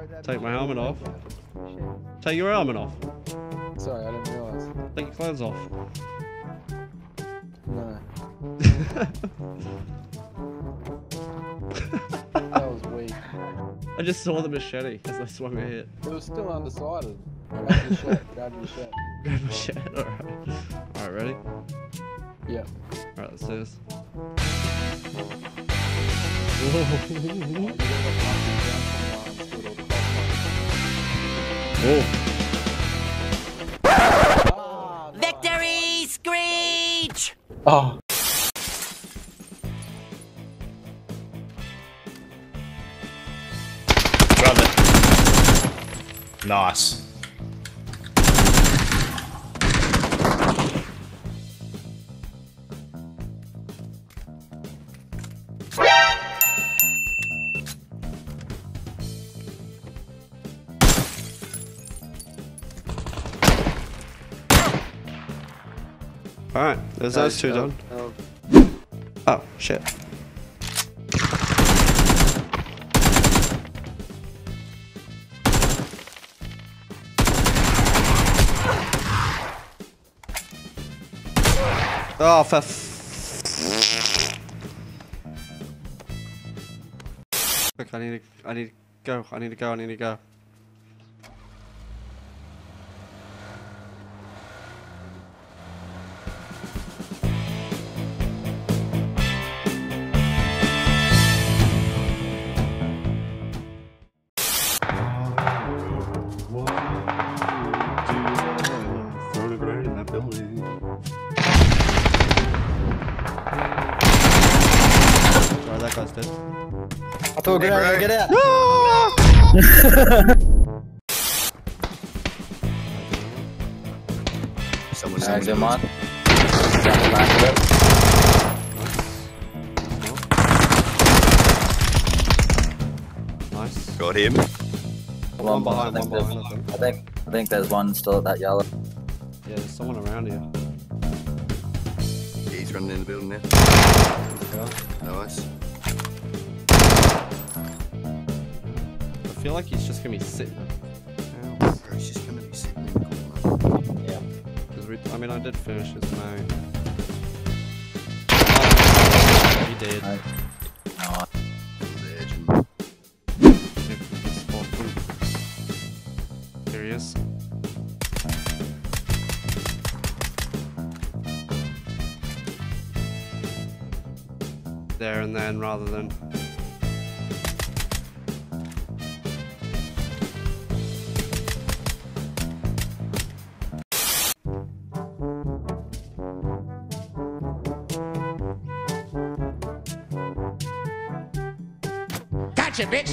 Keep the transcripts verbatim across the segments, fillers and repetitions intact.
Take my helmet off. Take your helmet off. Sorry, I didn't realise. Take your clothes off. No. That was weak. I just saw the machete as I swung a hit. It was still undecided. Grab your shit, grab your shit. Grab my shit, alright. Alright, ready? Yeah. Alright, let's do this. Oh. Victory screech! Oh. Grab it. Nice. Alright, there's those two done. Oh, shit. Oh, for f- Look, I need to, I need to go, I need to go, I need to go. Sorry, that guy's dead. I thought we were gonna get out. No! Someone's Sounds in in mine. Nice. Got him. One behind, I one think there's- behind, I think. I think I think there's one still at that yellow. Yeah, there's someone around here. Yeah, he's running in the building now. Nice. I feel like he's just gonna be sitting. Ow. Bro, he's just gonna be sitting in the corner. Yeah. Because we, I mean, I did finish his mate. Oh, he did. Right. No, Legend. If we can spot him. Here he is. There and then, rather than. Gotcha, bitch!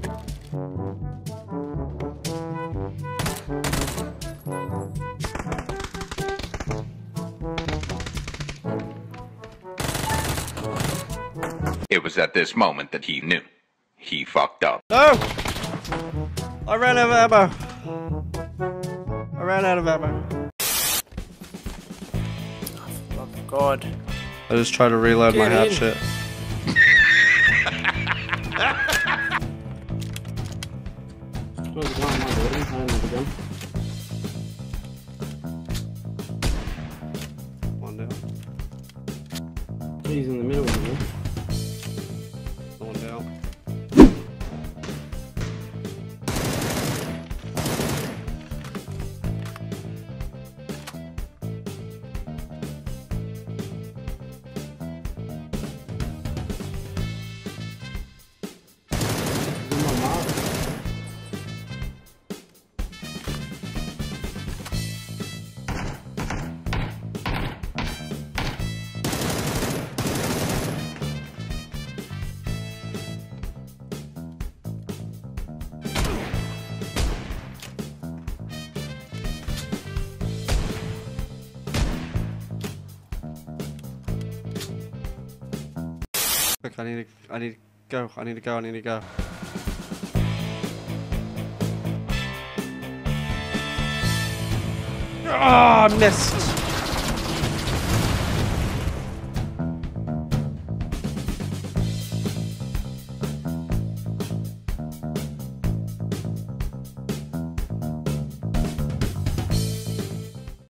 It was at this moment that he knew. He fucked up. No! I ran out of ammo. I ran out of ammo. oh God. I just tried to reload Get my hat in. shit. One down. He's in the middle of it. One down. Quick, I need to, I need to go, I need to go, I need to go. Ah, oh, missed!